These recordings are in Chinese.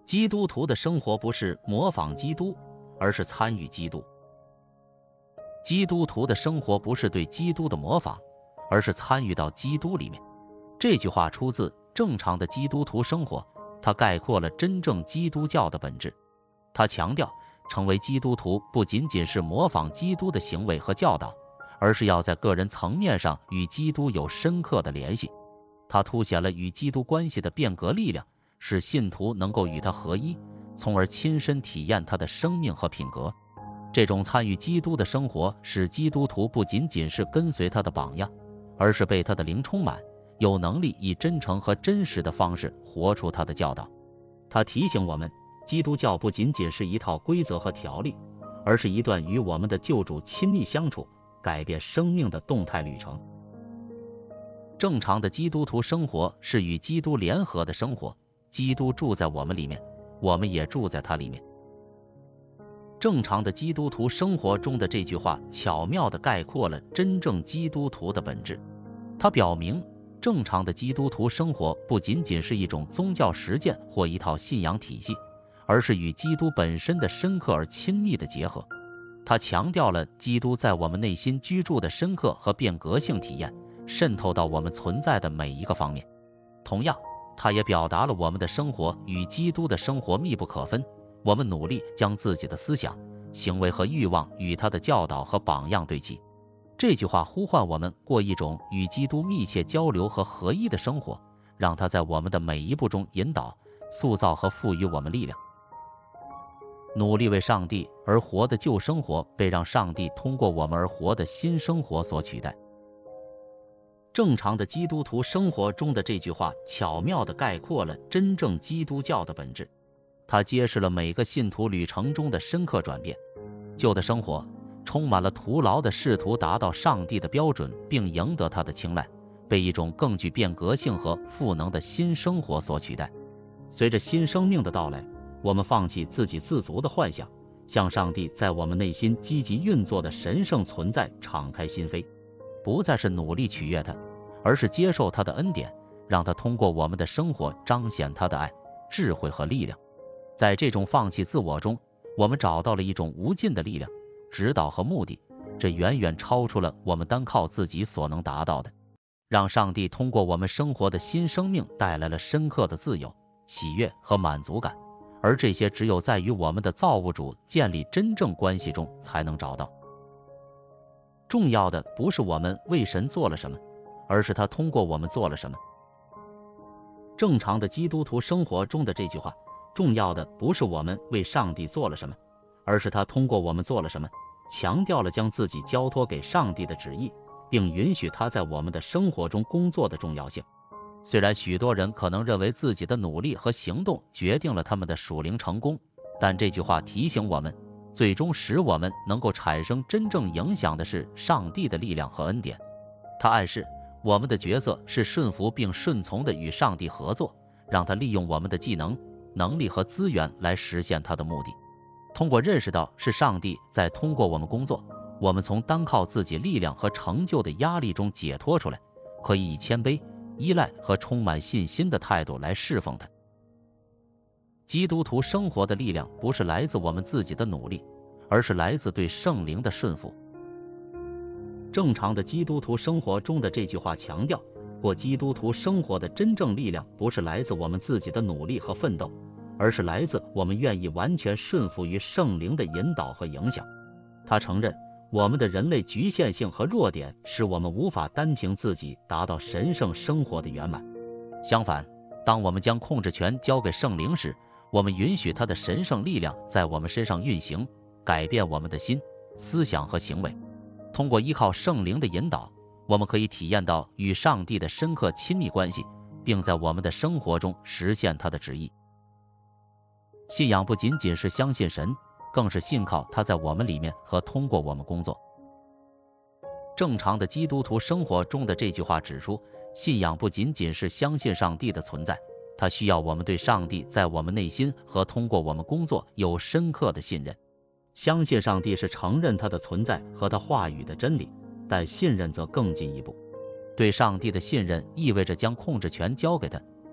基督徒的生活不是模仿基督，而是参与基督。基督徒的生活不是对基督的模仿，而是参与到基督里面。这句话出自《正常的基督徒生活》，它概括了真正基督教的本质。它强调，成为基督徒不仅仅是模仿基督的行为和教导，而是要在个人层面上与基督有深刻的联系。它凸显了与基督关系的变革力量，使信徒能够与他合一，从而亲身体验他的生命和品格。这种参与基督的生活，使基督徒不仅仅是跟随他的榜样，而是被他的灵充满，有能力以真诚和真实的方式活出他的教导。他提醒我们，基督教不仅仅是一套规则和条例，而是一段与我们的救主亲密相处、改变生命的动态旅程。正常的基督徒生活是与基督联合的生活，基督住在我们里面，我们也住在他里面。正常的基督徒生活中的这句话巧妙地概括了真正基督徒的本质。它表明，正常的基督徒生活不仅仅是一种宗教实践或一套信仰体系，而是与基督本身的深刻而亲密的结合。它强调了基督在我们内心居住的深刻和变革性体验，渗透到我们存在的每一个方面。同样，它也表达了我们的生活与基督的生活密不可分，我们努力将自己的思想、行为和欲望与他的教导和榜样对齐。这句话呼唤我们过一种与基督密切交流和合一的生活，让他在我们的每一步中引导、塑造和赋予我们力量。努力为上帝而活的旧生活被让上帝通过我们而活的新生活所取代。正常的基督徒生活中的这句话巧妙地概括了真正基督教的本质。它揭示了每个信徒旅程中的深刻转变。旧的生活充满了徒劳的试图达到上帝的标准并赢得他的青睐，被一种更具变革性和赋能的新生活所取代。随着新生命的到来，我们放弃自给自足的幻想，向上帝在我们内心积极运作的神圣存在敞开心扉，不再是努力取悦他，而是接受他的恩典，让他通过我们的生活彰显他的爱、智慧和力量。在这种放弃自我中，我们找到了一种无尽的力量、指导和目的，这远远超出了我们单靠自己所能达到的。让上帝通过我们生活的新生命带来了深刻的自由、喜悦和满足感，而这些只有在与我们的造物主建立真正关系中才能找到。重要的不是我们为神做了什么，而是他通过我们做了什么。正常的基督徒生活中的这句话，重要的不是我们为上帝做了什么，而是他通过我们做了什么，强调了将自己交托给上帝的旨意，并允许他在我们的生活中工作的重要性。虽然许多人可能认为自己的努力和行动决定了他们的属灵成功，但这句话提醒我们，最终使我们能够产生真正影响的是上帝的力量和恩典。它暗示我们的角色是顺服并顺从的与上帝合作，让他利用我们的技能、能力和资源来实现他的目的。通过认识到是上帝在通过我们工作，我们从单靠自己力量和成就的压力中解脱出来，可以以谦卑、依赖和充满信心的态度来侍奉他。基督徒生活的力量不是来自我们自己的努力，而是来自对圣灵的顺服。正常的基督徒生活中的这句话强调，过基督徒生活的真正力量不是来自我们自己的努力和奋斗，而是来自我们愿意完全顺服于圣灵的引导和影响。他承认我们的人类局限性和弱点使我们无法单凭自己达到神圣生活的圆满。相反，当我们将控制权交给圣灵时，我们允许他的神圣力量在我们身上运行，改变我们的心、思想和行为。通过依靠圣灵的引导，我们可以体验到与上帝的深刻亲密关系，并在我们的生活中实现他的旨意。信仰不仅仅是相信神，更是信靠他在我们里面和通过我们工作。正常的基督徒生活中的这句话指出，信仰不仅仅是相信上帝的存在，它需要我们对上帝在我们内心和通过我们工作有深刻的信任。相信上帝是承认他的存在和他话语的真理，但信任则更进一步。对上帝的信任意味着将控制权交给他，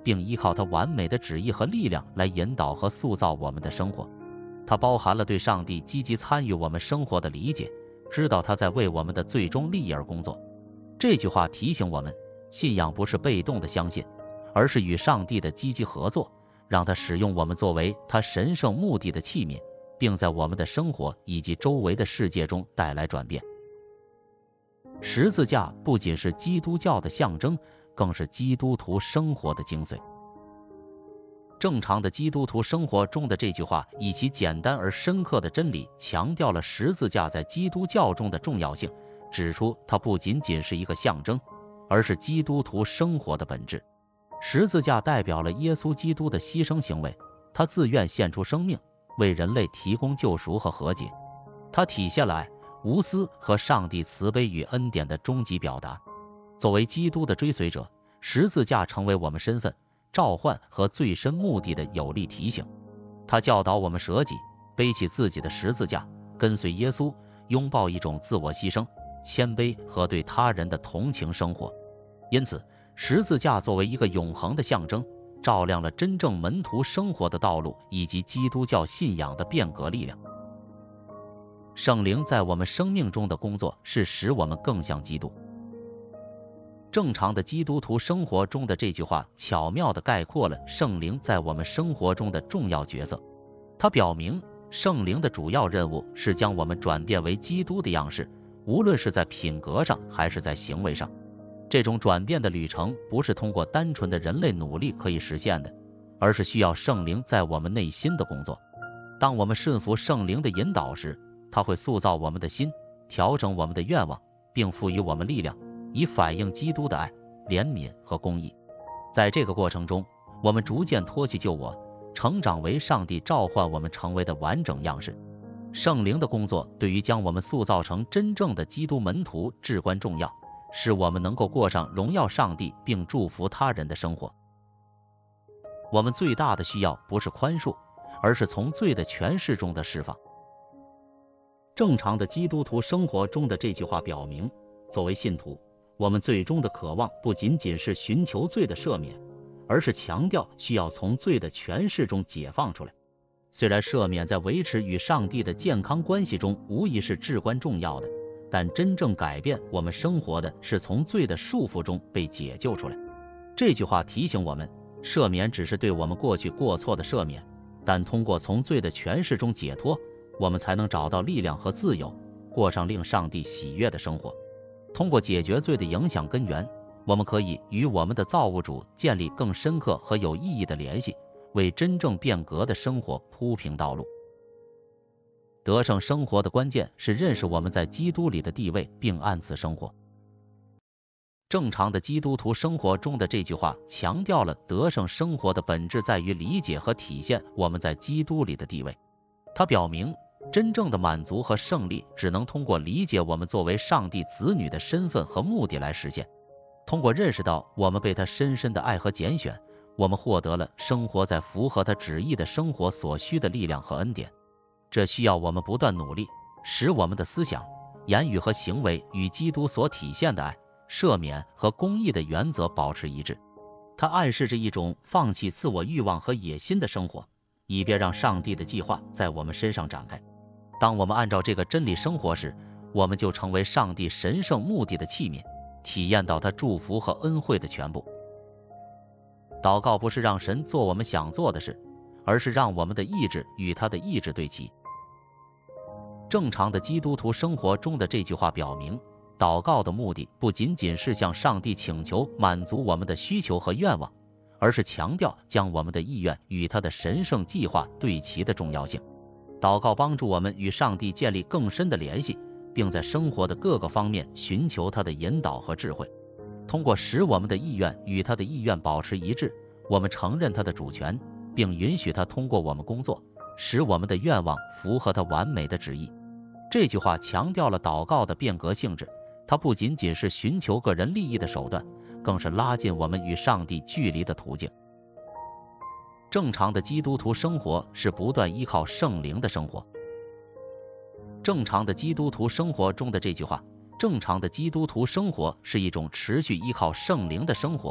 并依靠他完美的旨意和力量来引导和塑造我们的生活。它包含了对上帝积极参与我们生活的理解，知道他在为我们的最终利益而工作。这句话提醒我们，信仰不是被动的相信，而是与上帝的积极合作，让他使用我们作为他神圣目的的器皿，并在我们的生活以及周围的世界中带来转变。十字架不仅是基督教的象征，更是基督徒生活的精髓。正常的基督徒生活中的这句话，以其简单而深刻的真理，强调了十字架在基督教中的重要性，指出它不仅仅是一个象征，而是基督徒生活的本质。十字架代表了耶稣基督的牺牲行为，他自愿献出生命，为人类提供救赎和和解。它体现了爱、无私和上帝慈悲与恩典的终极表达。作为基督的追随者，十字架成为我们身份、召唤和最深目的的有力提醒。他教导我们舍己，背起自己的十字架，跟随耶稣，拥抱一种自我牺牲、谦卑和对他人的同情生活。因此，十字架作为一个永恒的象征，照亮了真正门徒生活的道路以及基督教信仰的变革力量。圣灵在我们生命中的工作是使我们更像基督。正常的基督徒生活中的这句话巧妙地概括了圣灵在我们生活中的重要角色。它表明圣灵的主要任务是将我们转变为基督的样式，无论是在品格上还是在行为上。这种转变的旅程不是通过单纯的人类努力可以实现的，而是需要圣灵在我们内心的工作。当我们顺服圣灵的引导时，它会塑造我们的心，调整我们的愿望，并赋予我们力量，以反映基督的爱、怜悯和公义。在这个过程中，我们逐渐脱去旧我，成长为上帝召唤我们成为的完整样式。圣灵的工作对于将我们塑造成真正的基督门徒至关重要，使我们能够过上荣耀上帝并祝福他人的生活。我们最大的需要不是宽恕，而是从罪的权势中的释放。正常的基督徒生活中的这句话表明，作为信徒，我们最终的渴望不仅仅是寻求罪的赦免，而是强调需要从罪的权势中解放出来。虽然赦免在维持与上帝的健康关系中无疑是至关重要的，但真正改变我们生活的是从罪的束缚中被解救出来。这句话提醒我们，赦免只是对我们过去过错的赦免，但通过从罪的权势中解脱，我们才能找到力量和自由，过上令上帝喜悦的生活。通过解决罪的影响根源，我们可以与我们的造物主建立更深刻和有意义的联系，为真正变革的生活铺平道路。得胜生活的关键是认识我们在基督里的地位，并按此生活。正常的基督徒生活中的这句话强调了得胜生活的本质在于理解和体现我们在基督里的地位。它表明，真正的满足和胜利只能通过理解我们作为上帝子女的身份和目的来实现。通过认识到我们被他深深的爱和拣选，我们获得了生活在符合他旨意的生活所需的力量和恩典。这需要我们不断努力，使我们的思想、言语和行为与基督所体现的爱、赦免和公义的原则保持一致。它暗示着一种放弃自我欲望和野心的生活，以便让上帝的计划在我们身上展开。当我们按照这个真理生活时，我们就成为上帝神圣目的的器皿，体验到他祝福和恩惠的全部。祷告不是让神做我们想做的事，而是让我们的意志与他的意志对齐。正常的基督徒生活中的这句话表明，祷告的目的不仅仅是向上帝请求满足我们的需求和愿望，而是强调将我们的意愿与他的神圣计划对齐的重要性。祷告帮助我们与上帝建立更深的联系，并在生活的各个方面寻求他的引导和智慧。通过使我们的意愿与他的意愿保持一致，我们承认他的主权，并允许他通过我们工作，使我们的愿望符合他完美的旨意。这句话强调了祷告的变革性质，它不仅仅是寻求个人利益的手段，更是拉近我们与上帝距离的途径。正常的基督徒生活是不断依靠圣灵的生活。正常的基督徒生活中的这句话，正常的基督徒生活是一种持续依靠圣灵的生活，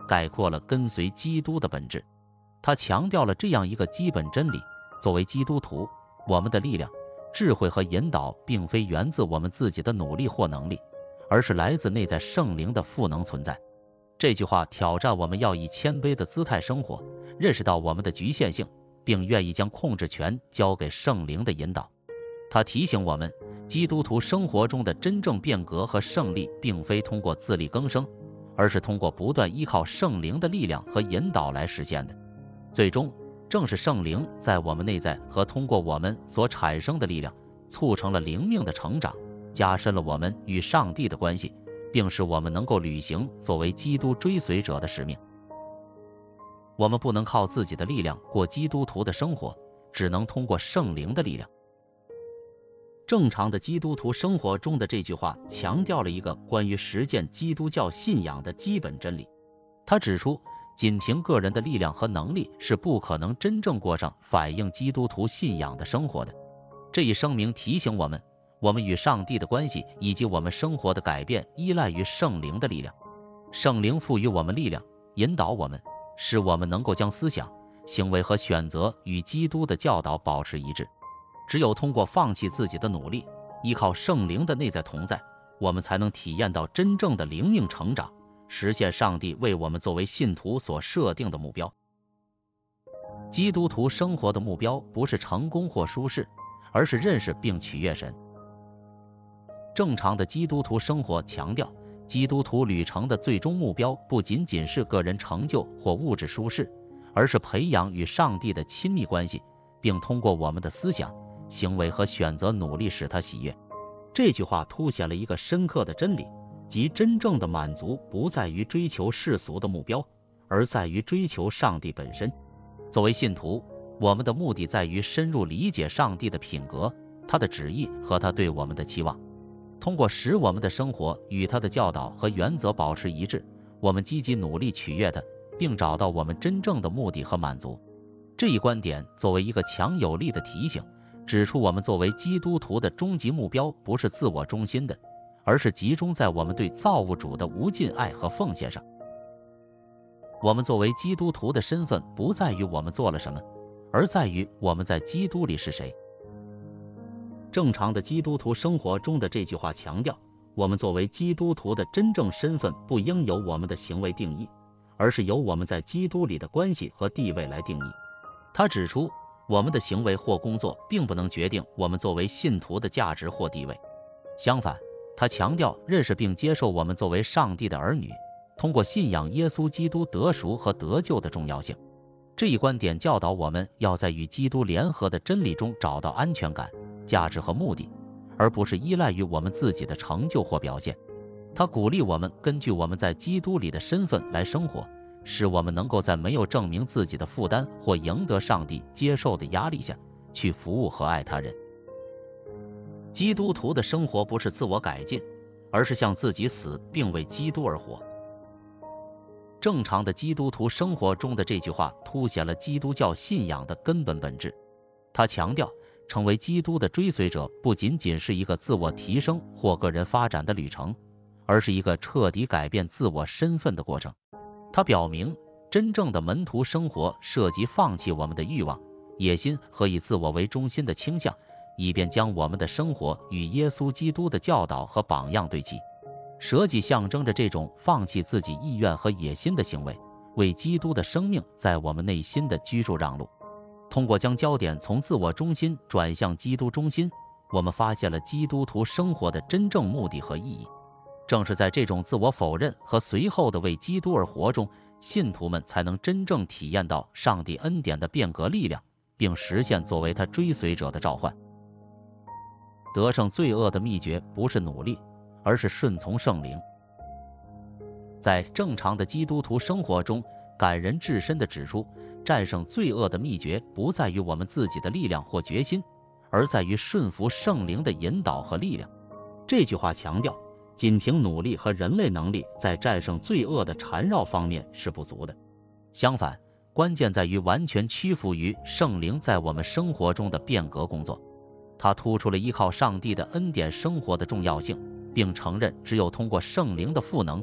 概括了跟随基督的本质。他强调了这样一个基本真理：作为基督徒，我们的力量、智慧和引导并非源自我们自己的努力或能力，而是来自内在圣灵的赋能存在。这句话挑战我们要以谦卑的姿态生活，认识到我们的局限性，并愿意将控制权交给圣灵的引导。他提醒我们，基督徒生活中的真正变革和胜利并非通过自力更生，而是通过不断依靠圣灵的力量和引导来实现的。最终，正是圣灵在我们内在和通过我们所产生的力量，促成了灵命的成长，加深了我们与上帝的关系，并使我们能够履行作为基督追随者的使命。我们不能靠自己的力量过基督徒的生活，只能通过圣灵的力量。正常的基督徒生活中的这句话强调了一个关于实践基督教信仰的基本真理。他指出，仅凭个人的力量和能力是不可能真正过上反映基督徒信仰的生活的。这一声明提醒我们，我们与上帝的关系以及我们生活的改变依赖于圣灵的力量。圣灵赋予我们力量，引导我们，使我们能够将思想、行为和选择与基督的教导保持一致。只有通过放弃自己的努力，依靠圣灵的内在同在，我们才能体验到真正的灵命成长，实现上帝为我们作为信徒所设定的目标。基督徒生活的目标不是成功或舒适，而是认识并取悦神。正常的基督徒生活强调，基督徒旅程的最终目标不仅仅是个人成就或物质舒适，而是培养与上帝的亲密关系，并通过我们的思想、行为和选择努力使他喜悦。这句话凸显了一个深刻的真理，即真正的满足不在于追求世俗的目标，而在于追求上帝本身。作为信徒，我们的目的在于深入理解上帝的品格、他的旨意和他对我们的期望。通过使我们的生活与他的教导和原则保持一致，我们积极努力取悦他，并找到我们真正的目的和满足。这一观点作为一个强有力的提醒，指出我们作为基督徒的终极目标不是自我中心的，而是集中在我们对造物主的无尽爱和奉献上。我们作为基督徒的身份不在于我们做了什么，而在于我们在基督里是谁。正常的基督徒生活中的这句话强调，我们作为基督徒的真正身份不应由我们的行为定义，而是由我们在基督里的关系和地位来定义。他指出，我们的行为或工作并不能决定我们作为信徒的价值或地位。相反，他强调认识并接受我们作为上帝的儿女，通过信仰耶稣基督得赎和得救的重要性。这一观点教导我们要在与基督联合的真理中找到安全感、价值和目的，而不是依赖于我们自己的成就或表现。他鼓励我们根据我们在基督里的身份来生活，使我们能够在没有证明自己的负担或赢得上帝接受的压力下，去服务和爱他人。基督徒的生活不是自我改进，而是向自己死，并为基督而活。正常的基督徒生活中的这句话凸显了基督教信仰的根本本质。他强调，成为基督的追随者不仅仅是一个自我提升或个人发展的旅程，而是一个彻底改变自我身份的过程。他表明，真正的门徒生活涉及放弃我们的欲望、野心和以自我为中心的倾向，以便将我们的生活与耶稣基督的教导和榜样对齐。舍己象征着这种放弃自己意愿和野心的行为，为基督的生命在我们内心的居住让路。通过将焦点从自我中心转向基督中心，我们发现了基督徒生活的真正目的和意义。正是在这种自我否认和随后的为基督而活中，信徒们才能真正体验到上帝恩典的变革力量，并实现作为他追随者的召唤。得胜罪恶的秘诀不是努力，而是顺从圣灵。在正常的基督徒生活中，感人至深地指出，战胜罪恶的秘诀不在于我们自己的力量或决心，而在于顺服圣灵的引导和力量。这句话强调，仅凭努力和人类能力在战胜罪恶的缠绕方面是不足的。相反，关键在于完全屈服于圣灵在我们生活中的变革工作。他突出了依靠上帝的恩典生活的重要性，并承认只有通过圣灵的赋能，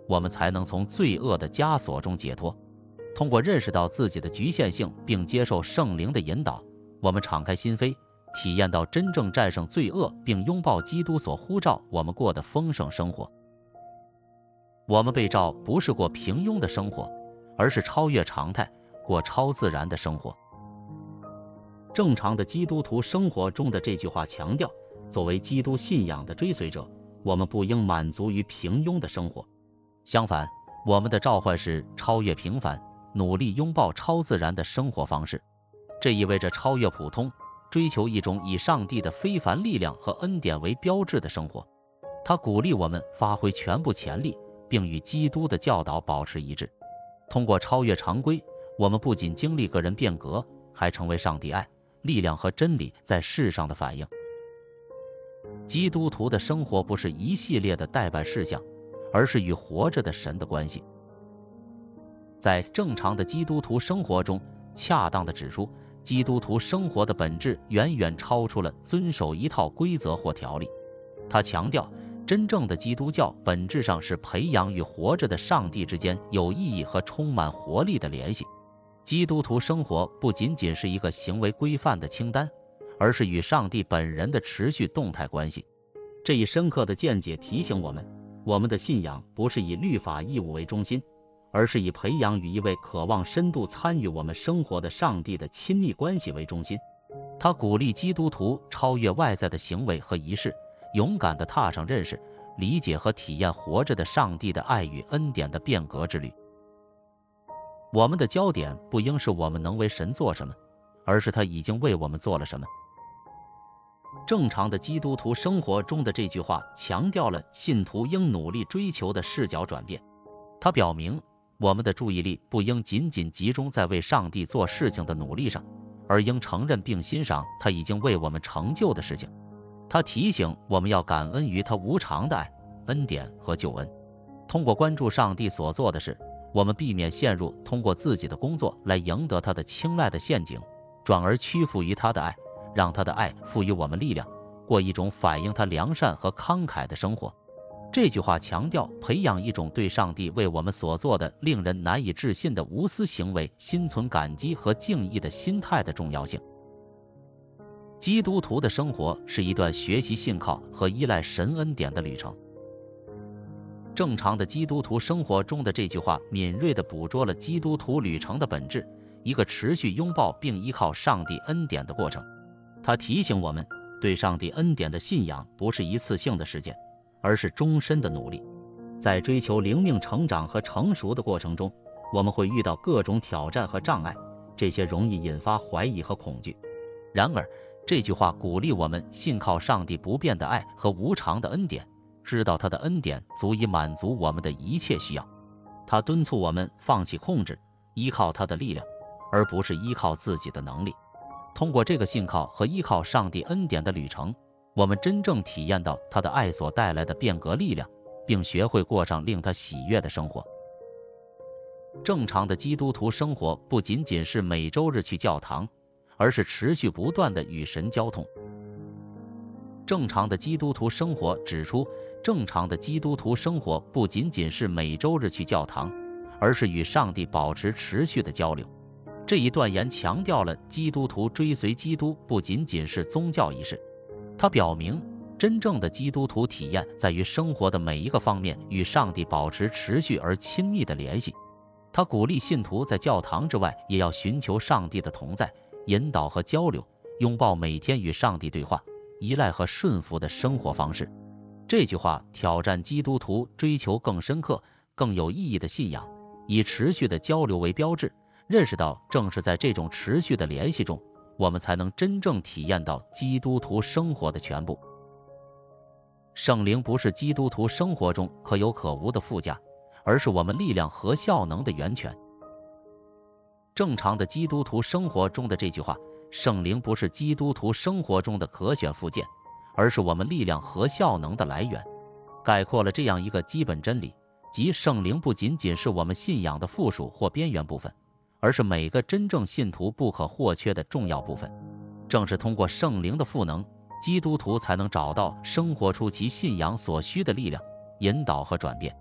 我们才能从罪恶的枷锁中解脱。通过认识到自己的局限性，并接受圣灵的引导，我们敞开心扉，体验到真正战胜罪恶，并拥抱基督所呼召我们过的丰盛生活。我们被召不是过平庸的生活，而是超越常态，过超自然的生活。正常的基督徒生活中的这句话强调，作为基督信仰的追随者，我们不应满足于平庸的生活。相反，我们的召唤是超越平凡，努力拥抱超自然的生活方式。这意味着超越普通，追求一种以上帝的非凡力量和恩典为标志的生活。它鼓励我们发挥全部潜力，并与基督的教导保持一致。通过超越常规，我们不仅经历个人变革，还成为上帝爱、力量和真理在世上的反应。基督徒的生活不是一系列的待办事项，而是与活着的神的关系。在正常的基督徒生活中，恰当的指出，基督徒生活的本质远远超出了遵守一套规则或条例。他强调，真正的基督教本质上是培养与活着的上帝之间有意义和充满活力的联系。基督徒生活不仅仅是一个行为规范的清单，而是与上帝本人的持续动态关系。这一深刻的见解提醒我们，我们的信仰不是以律法义务为中心，而是以培养与一位渴望深度参与我们生活的上帝的亲密关系为中心。他鼓励基督徒超越外在的行为和仪式，勇敢地踏上认识、理解和体验活着的上帝的爱与恩典的变革之旅。我们的焦点不应是我们能为神做什么，而是他已经为我们做了什么。正常的基督徒生活中的这句话强调了信徒应努力追求的视角转变。它表明，我们的注意力不应仅仅集中在为上帝做事情的努力上，而应承认并欣赏他已经为我们成就的事情。他提醒我们要感恩于他无偿的爱、恩典和救恩。通过关注上帝所做的事，我们避免陷入通过自己的工作来赢得他的青睐的陷阱，转而屈服于他的爱，让他的爱赋予我们力量，过一种反映他良善和慷慨的生活。这句话强调培养一种对上帝为我们所做的令人难以置信的无私行为心存感激和敬意的心态的重要性。基督徒的生活是一段学习信靠和依赖神恩典的旅程。正常的基督徒生活中的这句话敏锐地捕捉了基督徒旅程的本质，一个持续拥抱并依靠上帝恩典的过程。它提醒我们，对上帝恩典的信仰不是一次性的事件，而是终身的努力。在追求灵命成长和成熟的过程中，我们会遇到各种挑战和障碍，这些容易引发怀疑和恐惧。然而，这句话鼓励我们信靠上帝不变的爱和无偿的恩典，知道他的恩典足以满足我们的一切需要。他敦促我们放弃控制，依靠他的力量，而不是依靠自己的能力。通过这个信靠和依靠上帝恩典的旅程，我们真正体验到他的爱所带来的变革力量，并学会过上令他喜悦的生活。正常的基督徒生活不仅仅是每周日去教堂，而是持续不断的与神交通。正常的基督徒生活指出，正常的基督徒生活不仅仅是每周日去教堂，而是与上帝保持持续的交流。这一断言强调了基督徒追随基督不仅仅是宗教仪式，它表明真正的基督徒体验在于生活的每一个方面与上帝保持持续而亲密的联系。他鼓励信徒在教堂之外也要寻求上帝的同在、引导和交流，拥抱每天与上帝对话、依赖和顺服的生活方式。这句话挑战基督徒追求更深刻、更有意义的信仰，以持续的交流为标志，认识到正是在这种持续的联系中，我们才能真正体验到基督徒生活的全部。圣灵不是基督徒生活中可有可无的附加，而是我们力量和效能的源泉。正常的基督徒生活中的这句话，圣灵不是基督徒生活中的可选附件，而是我们力量和效能的来源，概括了这样一个基本真理，即圣灵不仅仅是我们信仰的附属或边缘部分，而是每个真正信徒不可或缺的重要部分。正是通过圣灵的赋能，基督徒才能找到生活出其信仰所需的力量、引导和转变。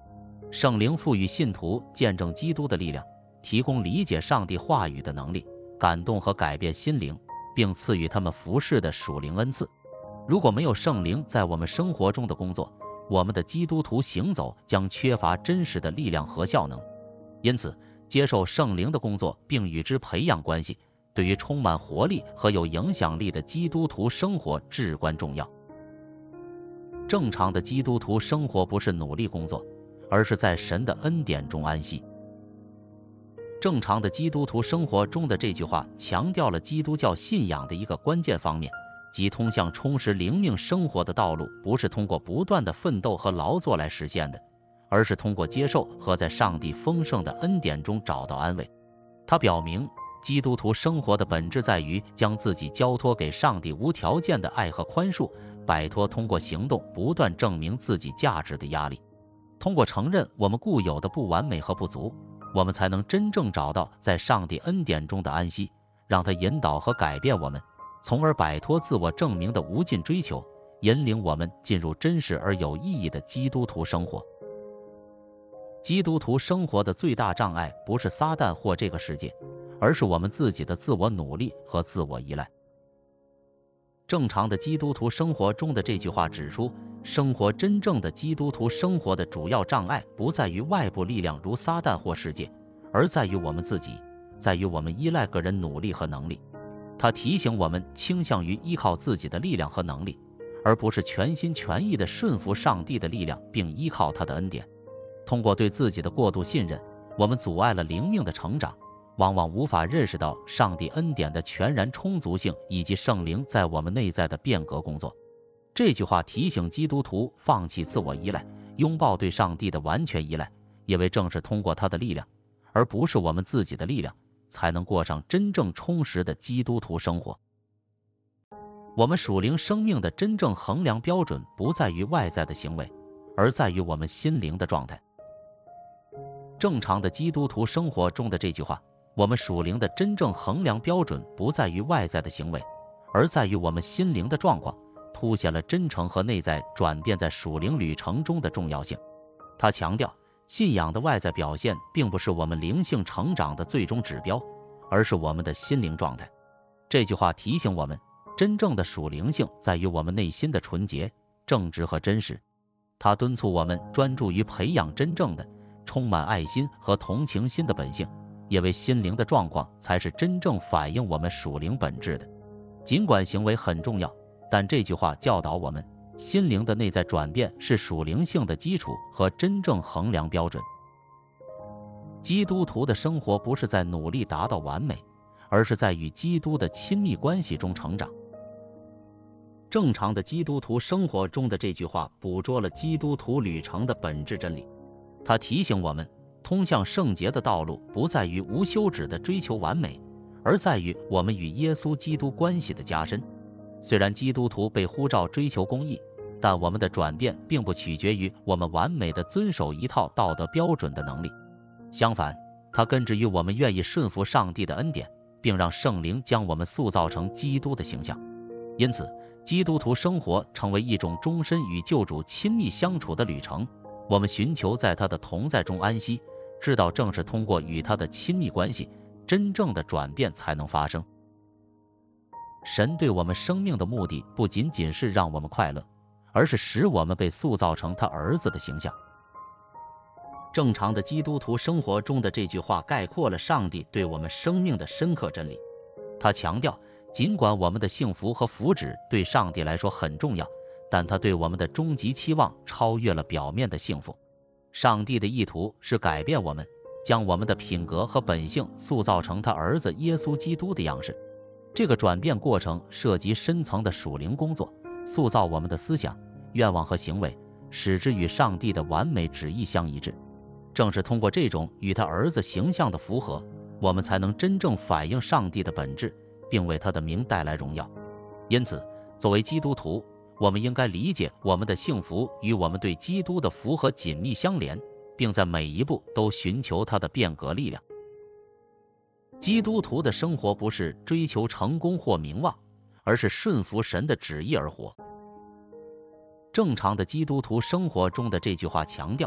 圣灵赋予信徒见证基督的力量，提供理解上帝话语的能力，感动和改变心灵，并赐予他们服侍的属灵恩赐。如果没有圣灵在我们生活中的工作，我们的基督徒行走将缺乏真实的力量和效能。因此，接受圣灵的工作并与之培养关系，对于充满活力和有影响力的基督徒生活至关重要。正常的基督徒生活不是努力工作，而是在神的恩典中安息。正常的基督徒生活中的这句话强调了基督教信仰的一个关键方面，即通向充实灵命生活的道路不是通过不断的奋斗和劳作来实现的，而是通过接受和在上帝丰盛的恩典中找到安慰。它表明，基督徒生活的本质在于将自己交托给上帝无条件的爱和宽恕，摆脱通过行动不断证明自己价值的压力。通过承认我们固有的不完美和不足，我们才能真正找到在上帝恩典中的安息，让它引导和改变我们，从而摆脱自我证明的无尽追求，引领我们进入真实而有意义的基督徒生活。基督徒生活的最大障碍不是撒旦或这个世界，而是我们自己的自我努力和自我依赖。正常的基督徒生活中的这句话指出，生活真正的基督徒生活的主要障碍不在于外部力量如撒旦或世界，而在于我们自己，在于我们依赖个人努力和能力。它提醒我们倾向于依靠自己的力量和能力，而不是全心全意地顺服上帝的力量并依靠他的恩典。通过对自己的过度信任，我们阻碍了灵命的成长，往往无法认识到上帝恩典的全然充足性以及圣灵在我们内在的变革工作。这句话提醒基督徒放弃自我依赖，拥抱对上帝的完全依赖，因为正是通过他的力量，而不是我们自己的力量，才能过上真正充实的基督徒生活。我们属灵生命的真正衡量标准不在于外在的行为，而在于我们心灵的状态。正常的基督徒生活中的这句话，我们属灵的真正衡量标准不在于外在的行为，而在于我们心灵的状况，凸显了真诚和内在转变在属灵旅程中的重要性。他强调，信仰的外在表现并不是我们灵性成长的最终指标，而是我们的心灵状态。这句话提醒我们，真正的属灵性在于我们内心的纯洁、正直和真实。他敦促我们专注于培养真正的、充满爱心和同情心的本性，因为心灵的状况才是真正反映我们属灵本质的。尽管行为很重要，但这句话教导我们，心灵的内在转变是属灵性的基础和真正衡量标准。基督徒的生活不是在努力达到完美，而是在与基督的亲密关系中成长。正常的基督徒生活中的这句话捕捉了基督徒旅程的本质真理。它提醒我们，通向圣洁的道路不在于无休止的追求完美，而在于我们与耶稣基督关系的加深。虽然基督徒被呼召追求公义，但我们的转变并不取决于我们完美的遵守一套道德标准的能力。相反，它根植于我们愿意顺服上帝的恩典，并让圣灵将我们塑造成基督的形象。因此，基督徒生活成为一种终身与救主亲密相处的旅程。我们寻求在他的同在中安息，知道正是通过与他的亲密关系，真正的转变才能发生。神对我们生命的目的不仅仅是让我们快乐，而是使我们被塑造成他儿子的形象。正常的基督徒生活中的这句话概括了上帝对我们生命的深刻真理。他强调，尽管我们的幸福和福祉对上帝来说很重要，但他对我们的终极期望超越了表面的幸福。上帝的意图是改变我们，将我们的品格和本性塑造成他儿子耶稣基督的样式。这个转变过程涉及深层的属灵工作，塑造我们的思想、愿望和行为，使之与上帝的完美旨意相一致。正是通过这种与他儿子形象的符合，我们才能真正反映上帝的本质，并为他的名带来荣耀。因此，作为基督徒，我们应该理解我们的幸福与我们对基督的符合紧密相连，并在每一步都寻求他的变革力量。基督徒的生活不是追求成功或名望，而是顺服神的旨意而活。正常的基督徒生活中的这句话强调，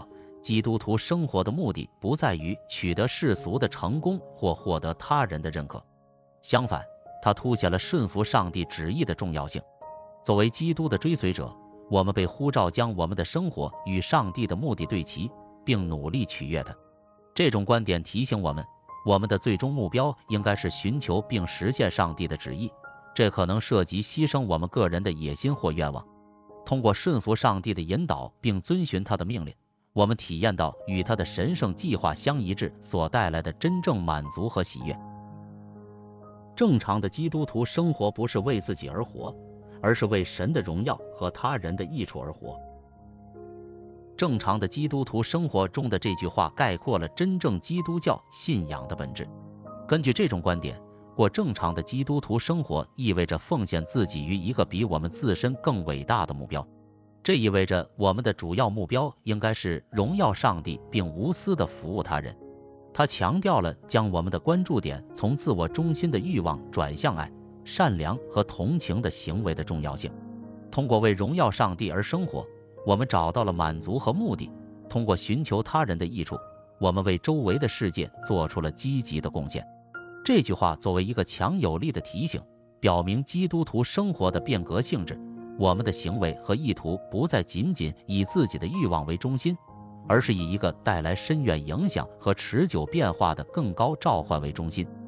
基督徒生活的目的不在于取得世俗的成功或获得他人的认可，相反，它凸显了顺服上帝旨意的重要性。作为基督的追随者，我们被呼召将我们的生活与上帝的目的对齐，并努力取悦他。这种观点提醒我们，我们的最终目标应该是寻求并实现上帝的旨意，这可能涉及牺牲我们个人的野心或愿望。通过顺服上帝的引导并遵循他的命令，我们体验到与他的神圣计划相一致所带来的真正满足和喜悦。正常的基督徒生活不是为自己而活，而是为神的荣耀和他人的益处而活。正常的基督徒生活中的这句话概括了真正基督教信仰的本质。根据这种观点，过正常的基督徒生活意味着奉献自己于一个比我们自身更伟大的目标。这意味着我们的主要目标应该是荣耀上帝并无私地服务他人。他强调了将我们的关注点从自我中心的欲望转向爱、善良和同情的行为的重要性。通过为荣耀上帝而生活，我们找到了满足和目的。通过寻求他人的益处，我们为周围的世界做出了积极的贡献。这句话作为一个强有力的提醒，表明基督徒生活的变革性质。我们的行为和意图不再仅仅以自己的欲望为中心，而是以一个带来深远影响和持久变化的更高召唤为中心。